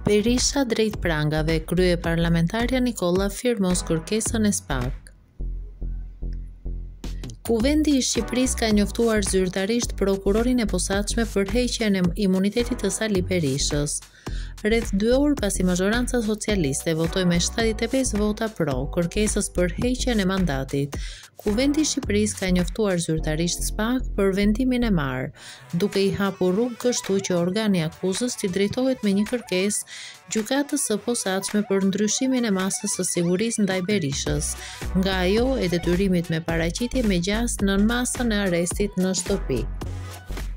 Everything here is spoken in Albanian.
Berisha drejt prangave, kryeparlamentarja Nikolla firmos kërkesën e SPAK. Kuvendi i Shqipërisë ka njoftuar zyrtarisht prokurorin e posaçme për heqjen e imunitetit të Sali Berishës. Rreth 2 orë pasi mazhoranca socialiste votoi me 75 vota pro kërkesës për heqjen e mandatit, Kuvendi i Shqipërisë ka njoftuar zyrtarisht SPAK për vendimin e marrë, duke i hapur rrugë kështu që organi akuzës t'i drejtohet me një kërkesë gjykatës së posaçme për ndryshimin e masës së sigurisë ndaj Berishës, nga ajo e detyrimit me paraqitje me gjastë nën masën e arrestit në shtëpi.